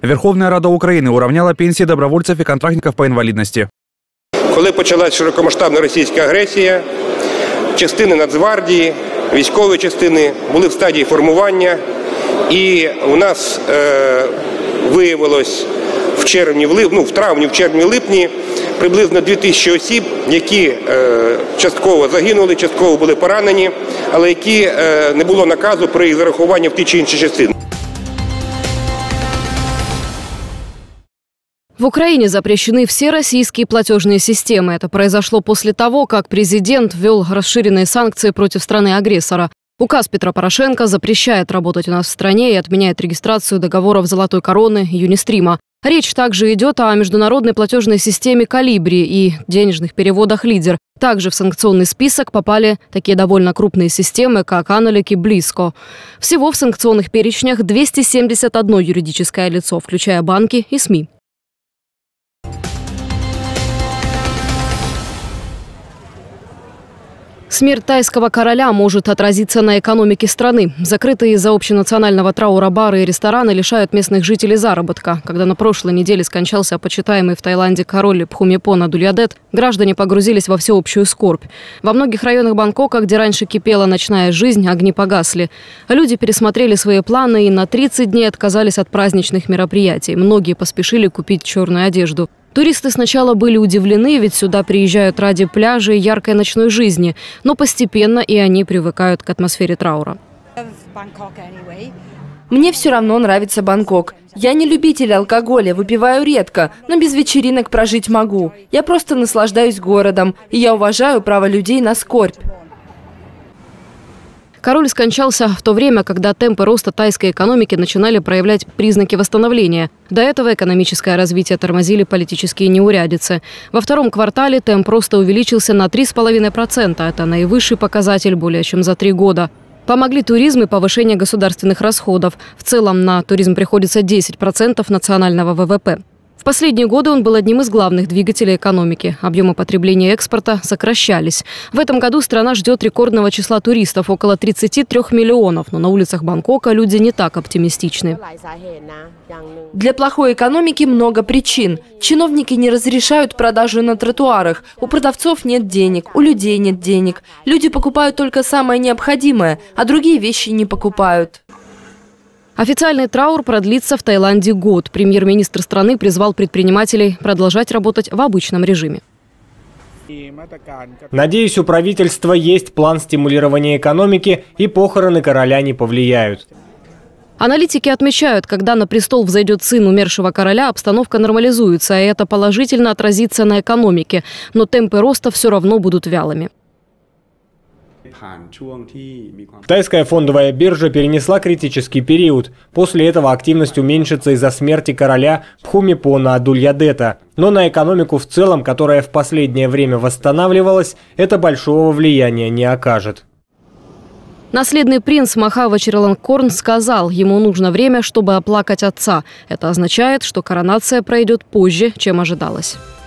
Верховная Рада України уравняла пенсии добровольцев и контрактников по инвалидности. Коли почалась широкомасштабна російська агресія, частини Нацгвардії, військові частини були в стадії формування. І у нас виявилось в травні-липні приблизно 2000 осіб, які частково загинули, частково були поранені, але які не було наказу про їх зарахування в ті чи інші частини. В Украине запрещены все российские платежные системы. Это произошло после того, как президент ввел расширенные санкции против страны-агрессора. Указ Петра Порошенко запрещает работать у нас в стране и отменяет регистрацию договоров «Золотой короны» и «Юнистрима». Речь также идет о международной платежной системе «Колибри» и денежных переводах «Лидер». Также в санкционный список попали такие довольно крупные системы, как Аналик и Близко. Всего в санкционных перечнях 271 юридическое лицо, включая банки и СМИ. Смерть тайского короля может отразиться на экономике страны. Закрытые из-за общенационального траура бары и рестораны лишают местных жителей заработка. Когда на прошлой неделе скончался почитаемый в Таиланде король Пхумипон Адульядет, граждане погрузились во всеобщую скорбь. Во многих районах Бангкока, где раньше кипела ночная жизнь, огни погасли. Люди пересмотрели свои планы и на 30 дней отказались от праздничных мероприятий. Многие поспешили купить черную одежду. Туристы сначала были удивлены, ведь сюда приезжают ради пляжа и яркой ночной жизни. Но постепенно и они привыкают к атмосфере траура. Мне все равно нравится Бангкок. Я не любитель алкоголя, выпиваю редко, но без вечеринок прожить могу. Я просто наслаждаюсь городом, и я уважаю право людей на скорбь. Король скончался в то время, когда темпы роста тайской экономики начинали проявлять признаки восстановления. До этого экономическое развитие тормозили политические неурядицы. Во втором квартале темп роста увеличился на 3,5%. Это наивысший показатель более чем за 3 года. Помогли туризм и повышение государственных расходов. В целом на туризм приходится 10% национального ВВП. В последние годы он был одним из главных двигателей экономики. Объемы потребления и экспорта сокращались. В этом году страна ждет рекордного числа туристов – около 33 миллионов. Но на улицах Бангкока люди не так оптимистичны. Для плохой экономики много причин. Чиновники не разрешают продажу на тротуарах. У продавцов нет денег, у людей нет денег. Люди покупают только самое необходимое, а другие вещи не покупают. Официальный траур продлится в Таиланде год. Премьер-министр страны призвал предпринимателей продолжать работать в обычном режиме. Надеюсь, у правительства есть план стимулирования экономики, и похороны короля не повлияют. Аналитики отмечают, когда на престол взойдет сын умершего короля, обстановка нормализуется, и это положительно отразится на экономике. Но темпы роста все равно будут вялыми. Тайская фондовая биржа перенесла критический период. После этого активность уменьшится из-за смерти короля Пхумипона Адульядета. Но на экономику в целом, которая в последнее время восстанавливалась, это большого влияния не окажет. Наследный принц Маха Вачиралангкорн сказал, ему нужно время, чтобы оплакать отца. Это означает, что коронация пройдет позже, чем ожидалось.